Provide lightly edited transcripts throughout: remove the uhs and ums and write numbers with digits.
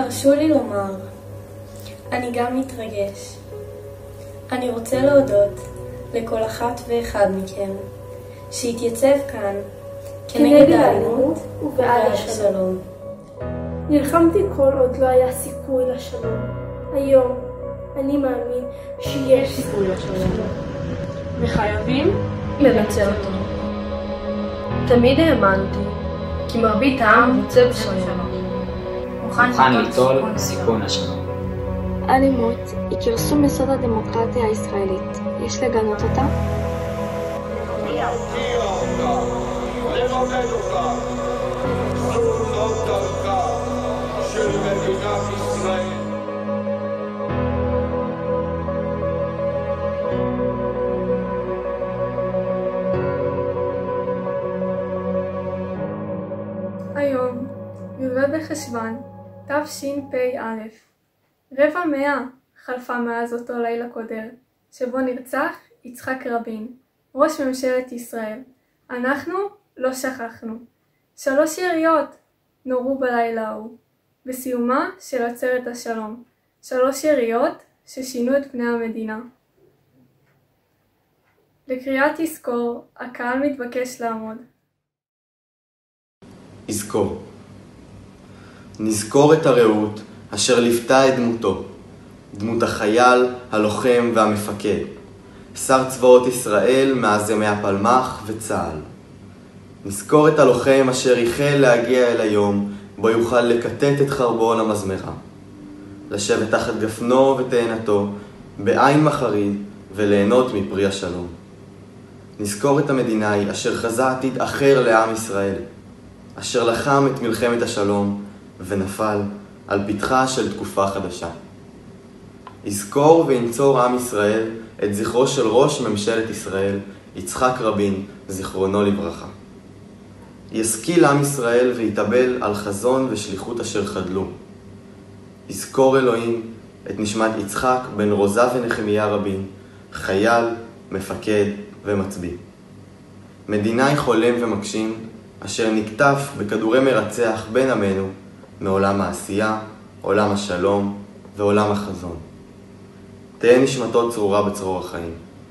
הרשו לי לומר, אני גם מתרגש. אני רוצה להודות לכל אחת ואחד מכם שהתייצב כאן כנגד האלימות ובעד השלום. נלחמתי כל עוד לא היה סיכוי לשלום. היום אני מאמין שיש סיכוי לשלום. וחייבים לנצל אותו. תמיד האמנתי כי מרבית העם רוצה בשלום. מוכן ליטול סיכון השלום. אלימות היא כרסום יסוד הדמוקרטיה הישראלית. יש לגנות אותה? לבודד אותה. זו דרכה של מדינת ישראל. היום, י"ב בחשוון, תשפ"א. 100 חלפה מאז אותו לילה קודר, שבו נרצח יצחק רבין, ראש ממשלת ישראל. אנחנו לא שכחנו. 3 יריות נורו בלילה ההוא, בסיומה של עצרת השלום. 3 יריות ששינו את פני המדינה. לקריאת תזכור, הקהל מתבקש לעמוד. יזכור. נזכור את הרעות אשר ליוותה את דמותו, דמות החייל, הלוחם והמפקד, שר צבאות ישראל מאז ימי הפלמ"ח וצה"ל. נזכור את הלוחם אשר ייחל להגיע אל היום בו יוכל לקטט את חרבון המזמרה, לשבת תחת גפנו ותאנתו בעין מחריד וליהנות מפרי השלום. נזכור את המדינאי אשר חזה עתיד אחר לעם ישראל, אשר לחם את מלחמת השלום ונפל על פתחה של תקופה חדשה. יזכור וינצור עם ישראל את זכרו של ראש ממשלת ישראל, יצחק רבין, זיכרונו לברכה. ישכיל עם ישראל ויתאבל על חזון ושליחות אשר חדלו. יזכור אלוהים את נשמת יצחק בן רוזה ונחמיה רבין, חייל, מפקד ומצביא. מדינאי חולם ומגשים, אשר נקטף בכדורי מרצח בין עמנו מעולם העשייה, עולם השלום ועולם החזון. תהיה נשמתו צרורה בצרור החיים.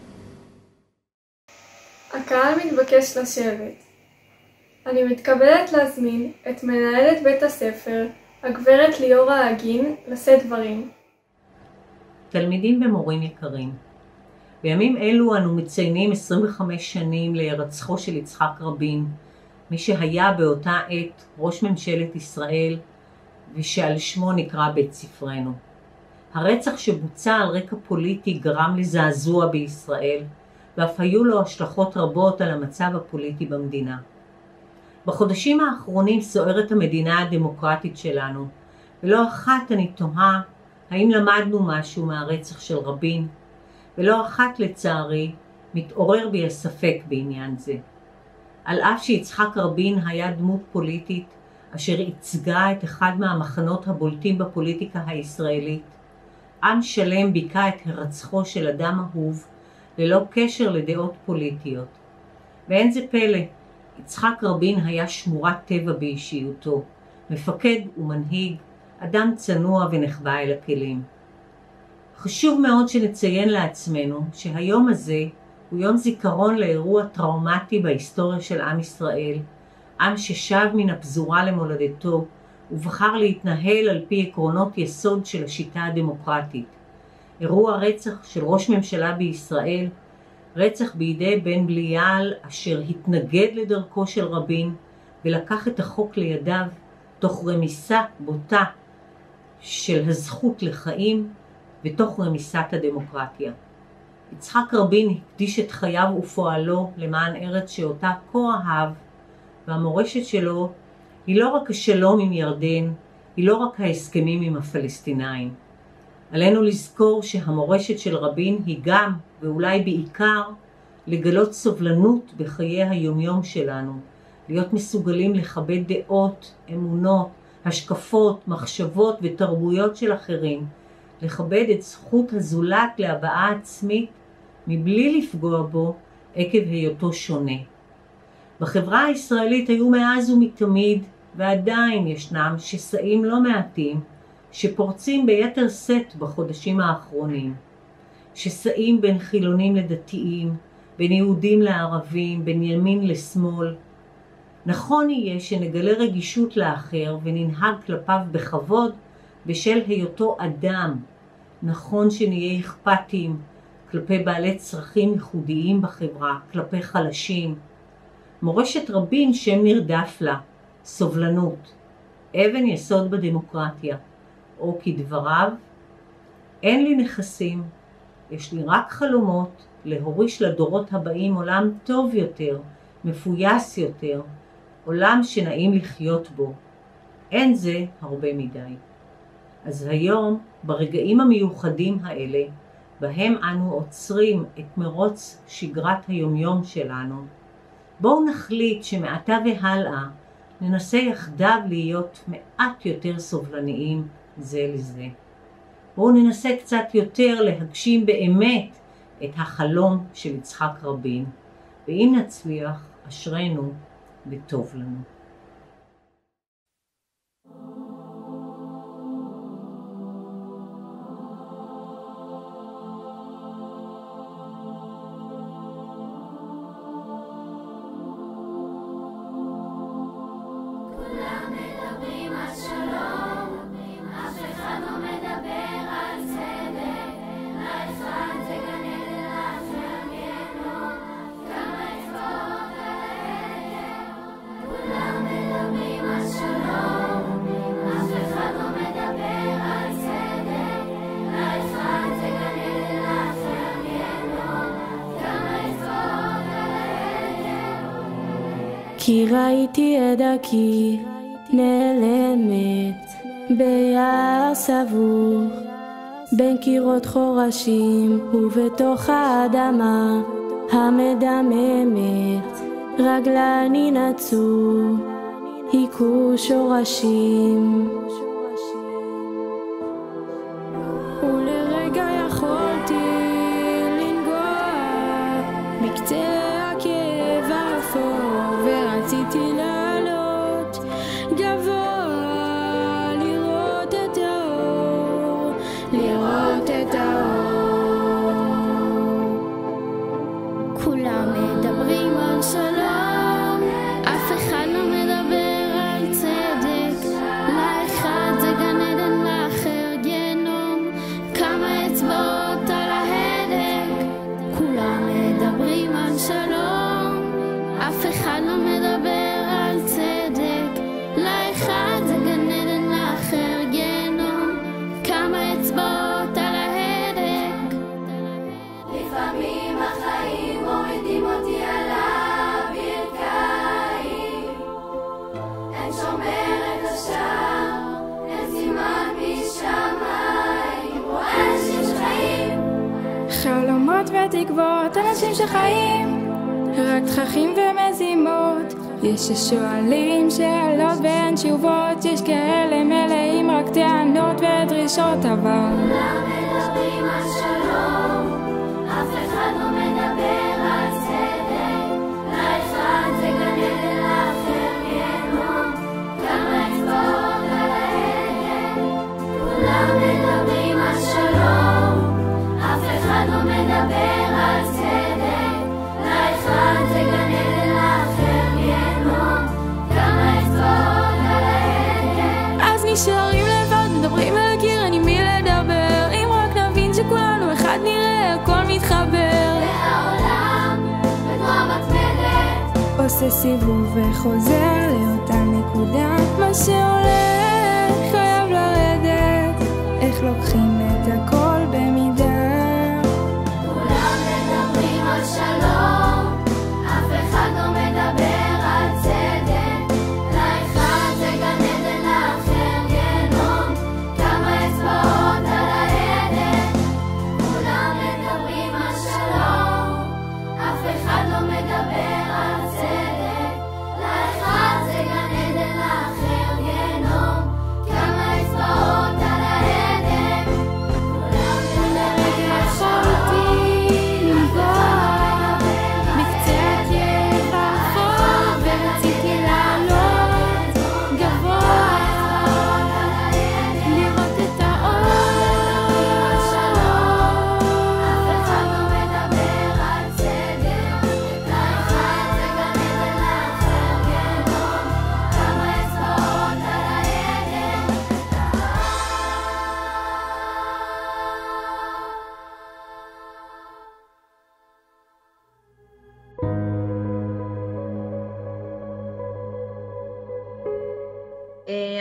הקהל מתבקש לשבת. אני מתכבדת להזמין את מנהלת בית הספר, הגברת ליאורה האגין, לשאת דברים. תלמידים ומורים יקרים, בימים אלו אנו מציינים 25 שנים להירצחו של יצחק רבין, מי שהיה באותה עת ראש ממשלת ישראל ושעל שמו נקרא בית ספרנו. הרצח שבוצע על רקע פוליטי גרם לזעזוע בישראל, ואף היו לו השלכות רבות על המצב הפוליטי במדינה. בחודשים האחרונים סוערת המדינה הדמוקרטית שלנו, ולא אחת אני תוהה האם למדנו משהו מהרצח של רבין, ולא אחת לצערי מתעורר בי הספק בעניין זה. על אף שיצחק רבין היה דמות פוליטית אשר ייצגה את אחד מהמחנות הבולטים בפוליטיקה הישראלית, עם שלם ביקע את הרצחו של אדם אהוב ללא קשר לדעות פוליטיות. ואין זה פלא, יצחק רבין היה שמורת טבע באישיותו, מפקד ומנהיג, אדם צנוע ונחבא אל הכלים. חשוב מאוד שנציין לעצמנו שהיום הזה הוא יום זיכרון לאירוע טראומטי בהיסטוריה של עם ישראל, עם ששב מן הפזורה למולדתו ובחר להתנהל על פי עקרונות יסוד של השיטה הדמוקרטית. אירוע רצח של ראש ממשלה בישראל, רצח בידי בן בליעל אשר התנגד לדרכו של רבין ולקח את החוק לידיו תוך רמיסה בוטה של הזכות לחיים ותוך רמיסת הדמוקרטיה. יצחק רבין הקדיש את חייו ופועלו למען ארץ שאותה כה אהב, והמורשת שלו היא לא רק השלום עם ירדן, היא לא רק ההסכמים עם הפלסטינאים. עלינו לזכור שהמורשת של רבין היא גם, ואולי בעיקר, לגלות סובלנות בחיי היומיום שלנו, להיות מסוגלים לכבד דעות, אמונות, השקפות, מחשבות ותרבויות של אחרים, לכבד את זכות הזולת להבעה עצמית מבלי לפגוע בו עקב היותו שונה. בחברה הישראלית היו מאז ומתמיד, ועדיין ישנם שסעים לא מעטים, שפורצים ביתר שאת בחודשים האחרונים, שסעים בין חילונים לדתיים, בין יהודים לערבים, בין ימין לשמאל. נכון יהיה שנגלה רגישות לאחר וננהג כלפיו בכבוד בשל היותו אדם. נכון שנהיה אכפתיים כלפי בעלי צרכים ייחודיים בחברה, כלפי חלשים. מורשת רבין שם נרדף לה, סובלנות, אבן יסוד בדמוקרטיה, או כדבריו, אין לי נכסים, יש לי רק חלומות להוריש לדורות הבאים עולם טוב יותר, מפויס יותר, עולם שנעים לחיות בו. אין זה הרבה מדי. אז היום, ברגעים המיוחדים האלה, בהם אנו עוצרים את מרוץ שגרת היומיום שלנו, בואו נחליט שמעתה והלאה ננסה יחדיו להיות מעט יותר סובלניים זה לזה. בואו ננסה קצת יותר להגשים באמת את החלום של יצחק רבין, ואם נצליח, אשרנו וטוב לנו. כי ראיתי את דרכי נעלמת ביער סבוך בין קירות חורשים ובתוך האדמה המדממת רגלני נצו היכו שורשים ולרגע יכולתי לנגוע בקצה הכאב האפור ורציתי לעלות גבוה לראות את האור, לראות את האור. כולם מדברים על שלום, אף אחד לא מדבר על צדק. לאחד זה גן עדן, לאחר גיהנום, כמה אצבעות על ההדק. כולם מדברים על שלום, אף אחד לא מדבר על צדק. לאחד זה גן עדן, לאחר גיהנום, כמה אצבעות על ההדק. לפעמים החיים מורידים אותי על הברכיים, אין שומרת השער, אין סימן משמיים, רואה אנשים שחיים, חלומות ותקוות, אנשים שחיים רק תככים ומזימות. יש ששואלים שאלות ואין תשובות, יש כאלה מלאים רק טענות ודרישות, אבל כולם מדברים על שלום, אף אחד לא מדבר על צדק. לאחד זה גן עדן, לאחר גיהנום, כמה אצבעות על ההדק. כולם מדברים על שלום, אף אחד לא מדבר על צדק. לאחד זה גן עדן, לאחר גיהנום, כמה אצבעות על ההדק. אז נשארים לבד, מדברים על הקיר, אין עם מי לדבר. אם רק נבין שכולנו אחד נראה, הכל מתחבר. והעולם בתנועה מתמדת עושה סיבוב וחוזר לאותה נקודה. מה שהולך חייב לרדת, איך לוקחים את הכל במידה. כולם מדברים על שלום, אף אחד לא מדבר על צדק. לאחד זה גן עדן, לאחר גיהנום, כמה אצבעות על ההדק. כולם מדברים על שלום, אף אחד לא מדבר על צדק. לאחד זה גן עדן, לאחר גיהנום, כמה אצבעות על ההדק.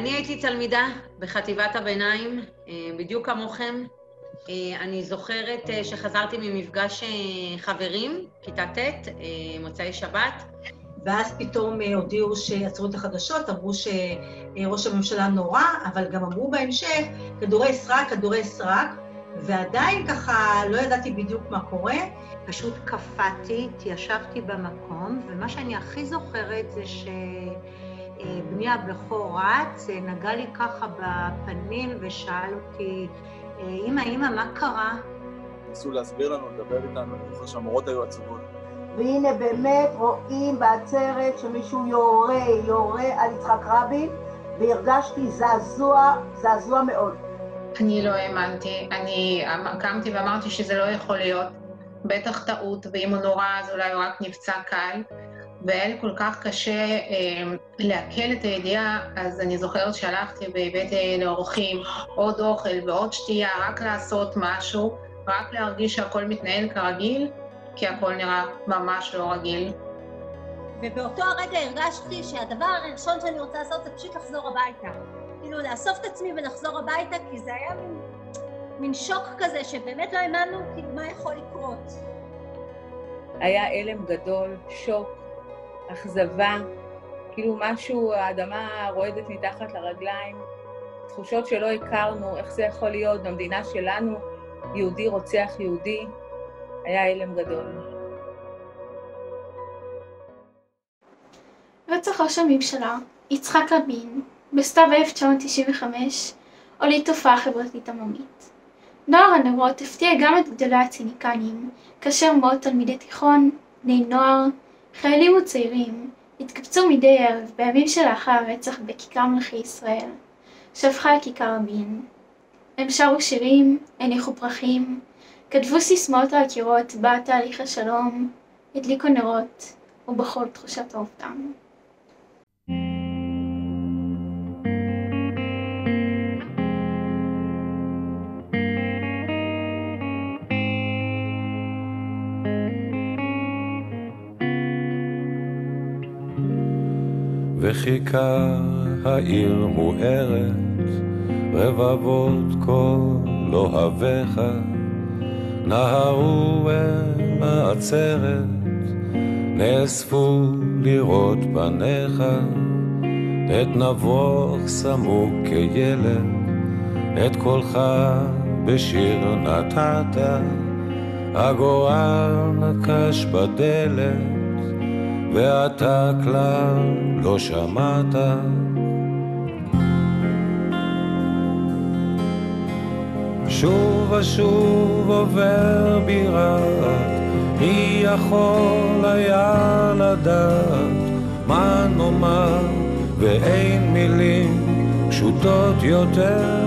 אני הייתי תלמידה בחטיבת הביניים, בדיוק כמוכם. אני זוכרת שחזרתי ממפגש חברים, כיתה ט', מוצאי שבת, ואז פתאום הודיעו שעצרו את החדשות, אמרו שראש הממשלה נורא, אבל גם אמרו בהמשך, כדורי סרק, ועדיין ככה לא ידעתי בדיוק מה קורה. פשוט קפאתי, התיישבתי במקום, ומה שאני הכי זוכרת זה שבני הבכור רץ, נגע לי ככה בפנים ושאל אותי, אמא, מה קרה? ניסו להסביר לנו, לדבר איתנו, אני זוכר שהמורות היו עצובות. והנה באמת רואים בעצרת שמישהו יורה על יצחק רבין, והרגשתי זעזוע מאוד. אני לא האמנתי, אני קמתי ואמרתי שזה לא יכול להיות, בטח טעות, ואם הוא נורא אז אולי הוא רק נפצע קל, והיה לי כל כך קשה להקל את הידיעה, אז אני זוכרת שהלכתי והבאתי לאורחים עוד אוכל ועוד שתייה, רק לעשות משהו, רק להרגיש שהכל מתנהל כרגיל, כי הכל נראה ממש לא רגיל. ובאותו הרגע הרגשתי שהדבר הראשון שאני רוצה לעשות זה פשוט לחזור הביתה. כאילו לאסוף את עצמי ולחזור הביתה, כי זה היה מין שוק כזה שבאמת לא האמנו כאילו מה יכול לקרות. היה אלם גדול, שוק, אכזבה, כאילו משהו, האדמה רועדת מתחת לרגליים, תחושות שלא הכרנו, איך זה יכול להיות במדינה שלנו, יהודי רוצח יהודי, היה אלם גדול. רצח ראש הממשלה, יצחק רבין, בסתיו 1995, הוליד תופעה חברתית עממית. נוער הנרות הפתיע גם את גדולי הציניקנים, כאשר מאות תלמידי תיכון, בני נוער, חיילים וצעירים, התקבצו מדי ערב בימים שלאחר הרצח בכיכר מלכי ישראל, שהפכה לכיכר רבין. הם שרו שירים, הניחו פרחים, כתבו סיסמאות על הקירות בעד תהליך השלום, הדליקו נרות ובכל תחושת האובדן. וכיכר העיר מוארת, רבבות כל אוהביך, נהרו אל העצרת, נאספו לראות פניך, את נבוך שמו כילד, את קולך בשיר נתת, הגורל נקש בדלת, ואתה כלל לא שמעת. שוב ושוב עובר בירת, מי יכול היה לדעת מה נאמר, ואין מילים פשוטות יותר.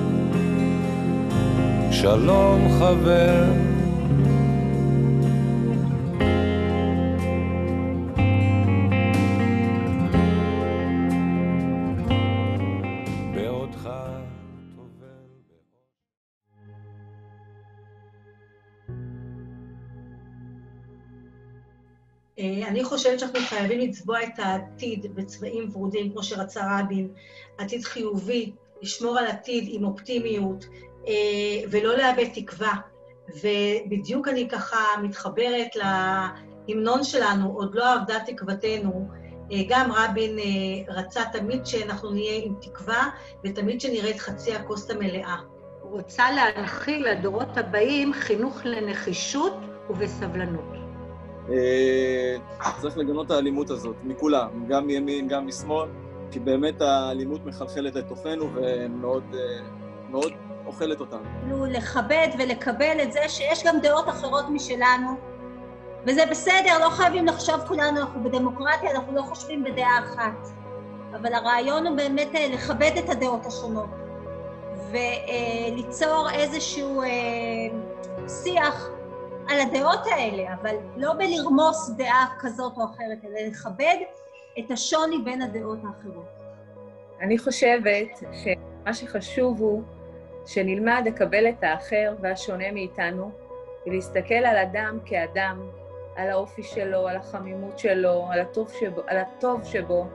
שלום חבר, אני חושבת שאנחנו חייבים לצבוע את העתיד בצבעים ורודים, כמו שרצה רבין, עתיד חיובי, לשמור על עתיד עם אופטימיות, ולא לאבד תקווה. ובדיוק אני ככה מתחברת להמנון שלנו, עוד לא עבדה תקוותנו. גם רבין רצה תמיד שאנחנו נהיה עם תקווה, ותמיד שנראה את חצי הכוס המלאה. הוא רוצה להנחיל לדורות הבאים חינוך לנחישות ובסבלנות. צריך לגנות האלימות הזאת, מכולם, גם מימין, גם משמאל, כי באמת האלימות מחלחלת לתוכנו ומאוד מאוד אוכלת אותנו. לכבד ולקבל את זה שיש גם דעות אחרות משלנו, וזה בסדר, לא חייבים לחשוב כולנו, אנחנו בדמוקרטיה, אנחנו לא חושבים בדעה אחת. אבל הרעיון הוא באמת לכבד את הדעות השונות, וליצור איזשהו שיח על הדעות האלה, אבל לא בלרמוס דעה כזאת או אחרת, אלא לכבד את השוני בין הדעות האחרות. אני חושבת שמה שחשוב הוא שנלמד לקבל את האחר והשונה מאיתנו, ולהסתכל על אדם כאדם, על האופי שלו, על החמימות שלו, על הטוב שבו,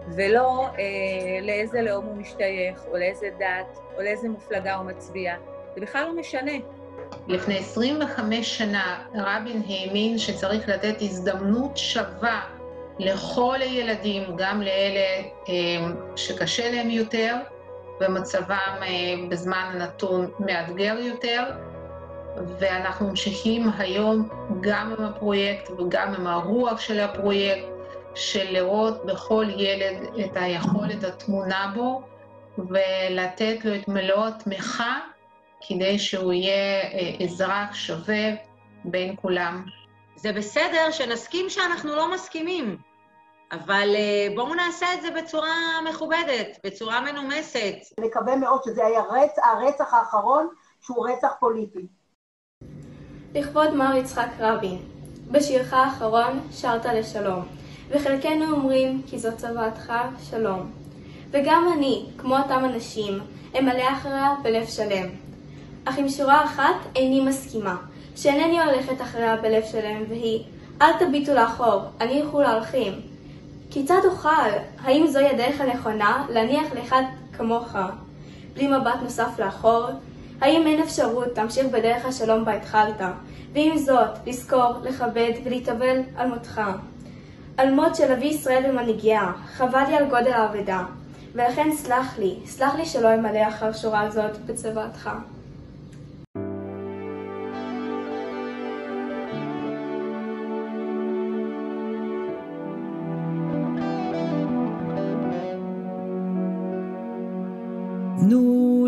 ולא לאיזה לאום הוא משתייך, או לאיזה דת, או לאיזה מפלגה הוא מצביע. זה בכלל לא משנה. לפני 25 שנה רבין האמין שצריך לתת הזדמנות שווה לכל הילדים, גם לאלה שקשה להם יותר, ומצבם בזמן הנתון מאתגר יותר, ואנחנו ממשיכים היום גם עם הפרויקט וגם עם הרוח של הפרויקט, של לראות בכל ילד את היכולת התמונה בו, ולתת לו את מלוא התמיכה, כדי שהוא יהיה אזרח שווה בין כולם. זה בסדר שנסכים שאנחנו לא מסכימים, אבל בואו נעשה את זה בצורה מכובדת, בצורה מנומסת. אני מקווה מאוד שזה היה הרצח האחרון שהוא רצח פוליטי. לכבוד מר יצחק רבין, בשירך האחרון שרת לשלום, וחלקנו אומרים כי זו צוואתך שלום. וגם אני, כמו אותם אנשים, אמלא אחריה בלב שלם. אך עם שורה אחת איני מסכימה, שאינני הולכת אחריה בלב שלם, והיא, אל תביטו לאחור, הניחו להלכים. כיצד אוכל? האם זו ידך הנכונה להניח לאחד כמוך? בלי מבט נוסף לאחור? האם אין אפשרות תמשיך בדרך השלום בה התחלת? ועם זאת, לזכור, לכבד ולהתאבל על מותך. על מות של אבי ישראל ומנהיגיה, חבל לי על גודל האבדה, ולכן סלח לי שלא אמלא אחר שורה זאת בצוואתך. תנו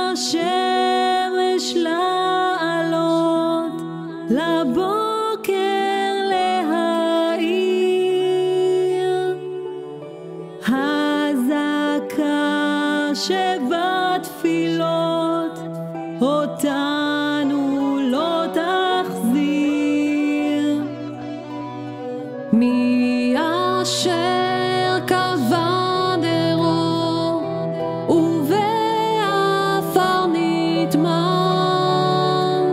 לשמש לעלות, לבוקר להאיר, הזעקה שבתפילות אותנו לא תחזיר. מי אשר קבע דרו ובעפר נטמן,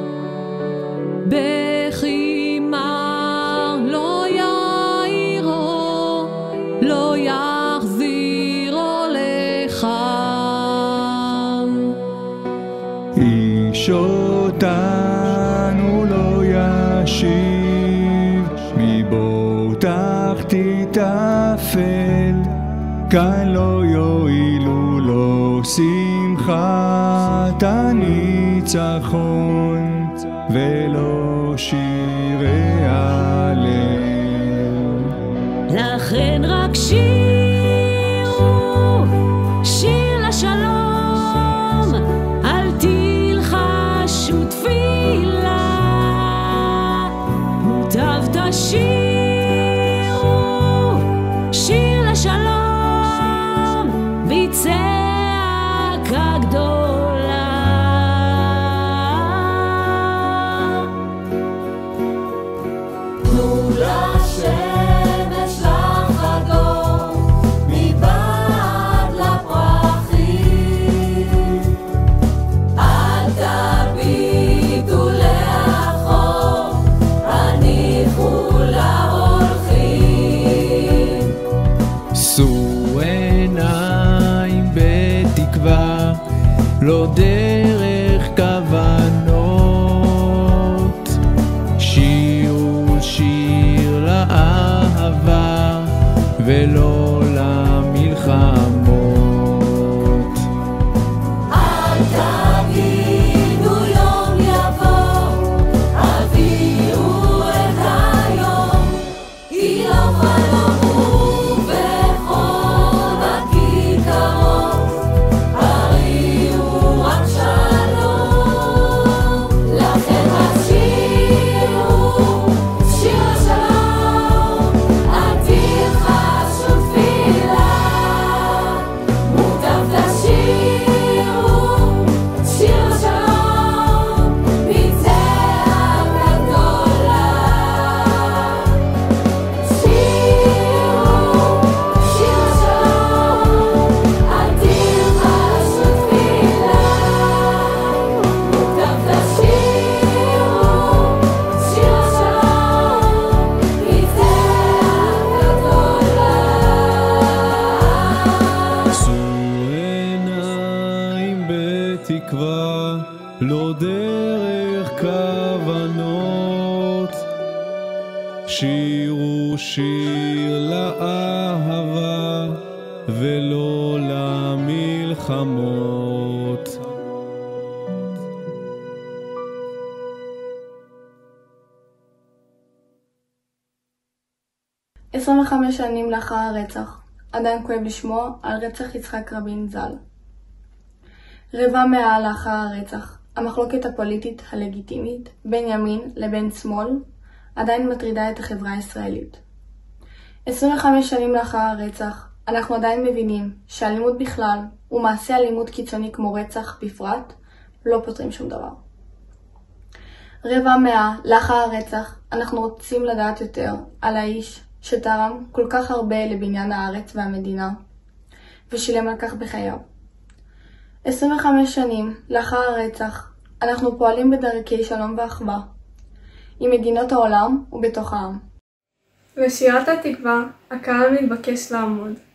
בחימר לא יאירו, לא יחזירו לכאן. איש אותנו לא ישיב, מבוא תחתית אפל, כאן לא יועילו לו שמחת הניצחון, ולא שירי הלל. לכן רק שירו, שיר לשלום, אל תלחשו תפילה, מוטב תשירו, שיר לשלום, בצעקה גדולה. תנו לשמש לחדור, מבעד לפרחים, אל תביטו לאחור, הניחו להולכים. שאו עיניים בתקווה, לא דרך כוונות, שירו שיר לאהבה ולא למלחמות. אל תגידו יום יבוא, הביאו את היום, כי לא חלום בכל הכיכרות, הריעו רק שלום. לכן השירו, שיר השלום, אל תלחשו תפילה. שירו שיר לאהבה ולא למלחמות. 25 שנים לאחר הרצח, עדיין כואב לשמוע על רצח יצחק רבין ז"ל. רבע מאה לאחר הרצח, המחלוקת הפוליטית הלגיטימית בין ימין לבין שמאל עדיין מטרידה את החברה הישראלית. 25 שנים לאחר הרצח, אנחנו עדיין מבינים שאלימות בכלל ומעשה אלימות קיצוני כמו רצח בפרט לא פותרים שום דבר. רבע מאה לאחר הרצח, אנחנו רוצים לדעת יותר על האיש שתרם כל כך הרבה לבניין הארץ והמדינה ושילם על כך בחייו. 25 שנים לאחר הרצח, אנחנו פועלים בדרכי שלום ואחווה עם מדינות העולם ובתוך העם. לשירת התקווה, הקהל מתבקש לעמוד.